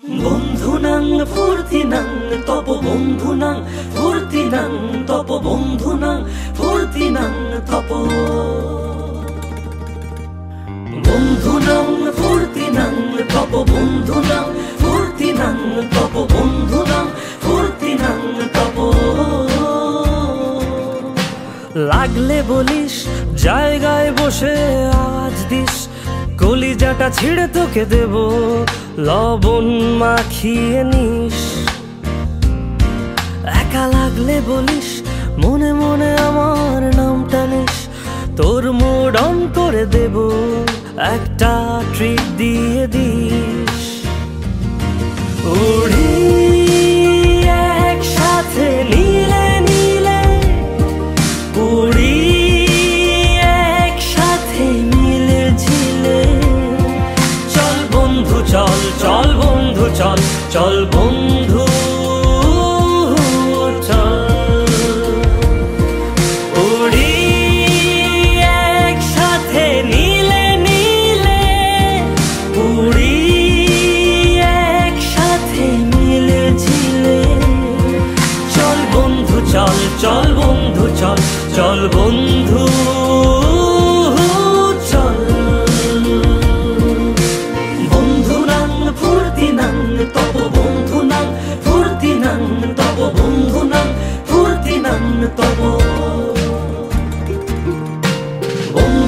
বন্ধুনাং ফুর্তিনাং তপ বন্ধুনাং ফুর্তিনাং তপ বন্ধুনাং ফুর্তিনাং তপ বন্ধুনাং ফুর্তিনাং তপ বন্ধুনাং ফুর্তিনাং তপ বন্ধুনাং ফুর্তিনাং তপ। লাগলে বলিস জায়গায় বসে আওয়াজ দিস, কলিজাটা ছিঁড়ে তোকে দেব লবণ মাখিয়ে নিস। একা লাগলে বলিস মনে মনে আমার নামটা নিস, তোর মুড অন করে দেব একটা ট্রিট দিয়ে দিস। উড়ি একসাথে নীলে নীলে, উড়ি একসাথে মিলে ঝিলে। চল বন্ধু চল, চল বন্ধু চল, চল বন্ধু চল। উড়ি একসাথে নীলে নীলে, উড়ি একসাথে মিলে ঝিলে। চল বন্ধু চল, চল বন্ধু চল, চল বন্ধু চল। বন্ধুনাং ফুর্তিনাং তপ বন্ধুনাং ফুর্তিনাং তপ বন্ধুনাং ফুর্তিনাং তপ।